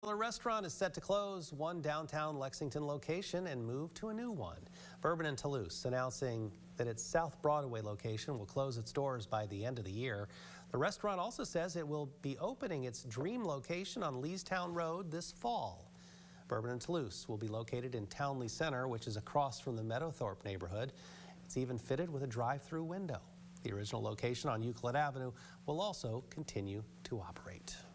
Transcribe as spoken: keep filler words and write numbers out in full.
popular restaurant is set to close one downtown Lexington location and move to a new one. Bourbon in Toulouse announcing that its South Broadway location will close its doors by the end of the year. The restaurant also says it will be opening its dream location on Leestown Road this fall. Bourbon in Toulouse will be located in Townley Center, which is across from the Meadowthorpe neighborhood. It's even fitted with a drive-through window. The original location on Euclid Avenue will also continue to operate.